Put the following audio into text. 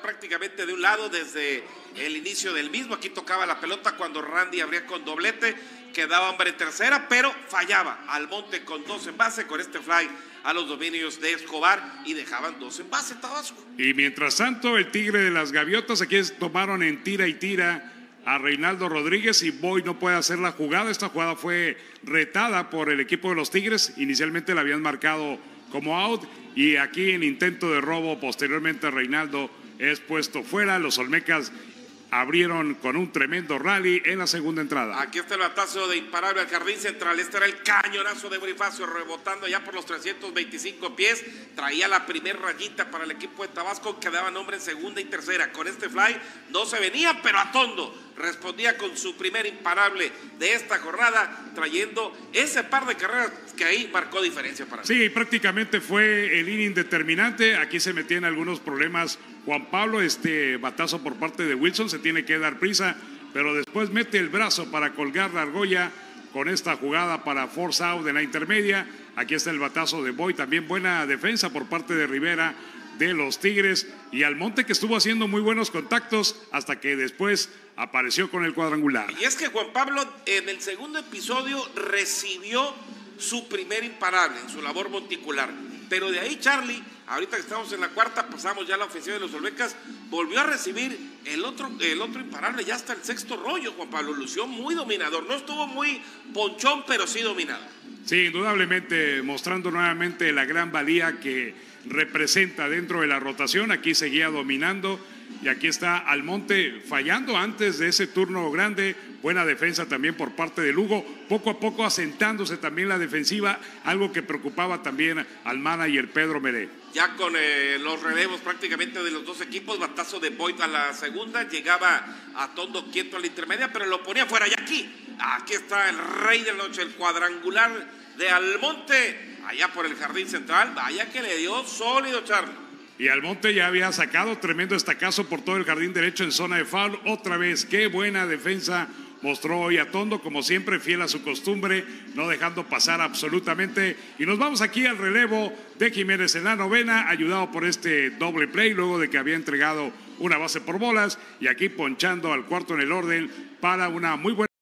prácticamente de un lado desde el inicio del mismo. Aquí tocaba la pelota cuando Randy abría con doblete, quedaba hombre en tercera, pero fallaba Almonte con 2 en base, con este fly a los dominios de Escobar y dejaban 2 en base Tabasco. Y mientras tanto, el Tigre de las Gaviotas aquí tomaron en tira y tira a Reinaldo Rodríguez y Boy no puede hacer la jugada. Esta jugada fue retada por el equipo de los Tigres. Inicialmente la habían marcado como out y aquí en intento de robo posteriormente Reinaldo es puesto fuera. Los olmecas abrieron con un tremendo rally en la segunda entrada. Aquí está el batazo de imparable al jardín central. Este era el cañonazo de Bonifacio rebotando ya por los 325 pies. Traía la primer rayita para el equipo de Tabasco. Quedaban hombre en segunda y tercera. Con este fly no se venía, pero Atondo respondía con su primer imparable de esta jornada, trayendo ese par de carreras que ahí marcó diferencia para mí. Sí, prácticamente fue el inning determinante. Aquí se metían algunos problemas Juan Pablo, este batazo por parte de Wilson, se tiene que dar prisa, pero después mete el brazo para colgar la argolla con esta jugada para force out de la intermedia. Aquí está el batazo de Boy, también buena defensa por parte de Rivera de los Tigres, y Almonte que estuvo haciendo muy buenos contactos hasta que después apareció con el cuadrangular. Y es que Juan Pablo en el segundo episodio recibió su primer imparable en su labor monticular, pero de ahí Charlie, ahorita que estamos en la cuarta, pasamos ya a la ofensiva de los Olmecas, volvió a recibir el otro imparable ya hasta el sexto rollo. Juan Pablo lució muy dominador, no estuvo muy ponchón, pero sí dominado. Sí, indudablemente mostrando nuevamente la gran valía que representa dentro de la rotación. Aquí seguía dominando y aquí está Almonte fallando antes de ese turno grande. Buena defensa también por parte de Lugo, poco a poco asentándose también la defensiva, algo que preocupaba también al manager Pedro Meré. Ya con los relevos prácticamente de los dos equipos, batazo de Boyd a la segunda, llegaba Atondo quieto a la intermedia, pero lo ponía fuera. Y aquí está el rey de la noche, el cuadrangular de Almonte, allá por el jardín central. Vaya que le dio sólido, Charlie. Y Almonte ya había sacado tremendo estacazo por todo el jardín derecho en zona de foul. Otra vez, qué buena defensa mostró hoy Atondo, como siempre, fiel a su costumbre, no dejando pasar absolutamente. Y nos vamos aquí al relevo de Jiménez en la novena, ayudado por este doble play, luego de que había entregado una base por bolas, y aquí ponchando al cuarto en el orden para una muy buena